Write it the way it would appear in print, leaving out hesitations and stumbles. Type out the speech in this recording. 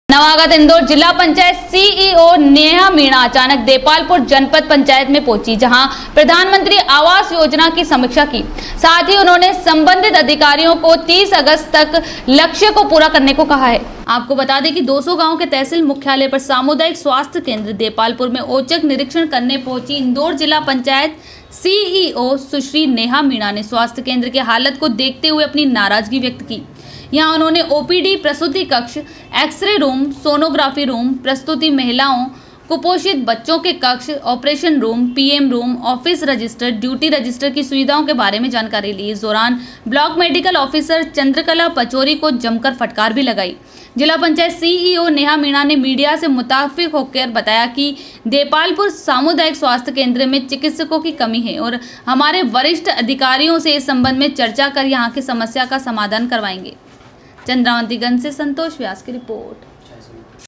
नवागत इंदौर जिला पंचायत सीईओ नेहा मीणा अचानक देपालपुर जनपद पंचायत में पहुंची, जहां प्रधानमंत्री आवास योजना की समीक्षा की। साथ ही उन्होंने संबंधित अधिकारियों को 30 अगस्त तक लक्ष्य को पूरा करने को कहा है। आपको बता दें कि 200 गांव के तहसील मुख्यालय पर सामुदायिक स्वास्थ्य केंद्र देपालपुर में औचक निरीक्षण करने पहुंची इंदौर जिला पंचायत सीईओ सुश्री नेहा मीणा ने स्वास्थ्य केंद्र की हालत को देखते हुए अपनी नाराजगी व्यक्त की। यहाँ उन्होंने ओपीडी, प्रसूति कक्ष, एक्सरे रूम, सोनोग्राफी रूम, प्रसूति महिलाओं, कुपोषित बच्चों के कक्ष, operation room, PM room, office register, duty register की सुविधाओं के बारे में जानकारी ली। इस दौरान block medical officer Chandrakala Pachauri को जमकर फटकार भी लगाई। जिला पंचायत सीईओ नेहा मीणा ने मीडिया से मुताफिक होकर बताया कि देपालपुर सामुदायिक स्वास्थ्य केंद्र में चिकित्सकों की कमी है और हमारे वरिष्ठ अधिकारियों से इस संबंध में चर्चा कर यहाँ की समस्या का समाधान करवाएंगे। चंद्रावंतीगंज से संतोष व्यास की रिपोर्ट।